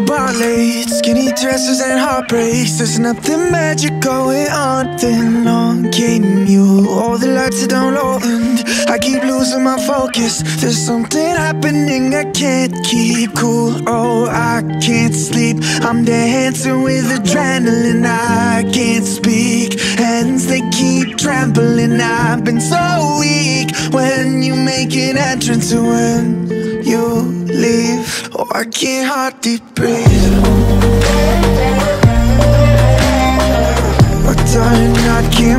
bar late, skinny dresses and heartbreaks. There's nothing magic going on. Then on came you, all the lights are down low and I keep losing my focus. There's something happening, I can't keep cool. Oh, I can't sleep, I'm dancing with adrenaline. I can't speak, hands they keep trembling. I've been so weak when you make an entrance, and when you leave, oh, I can't hardly breathe. Oh, darling, I can't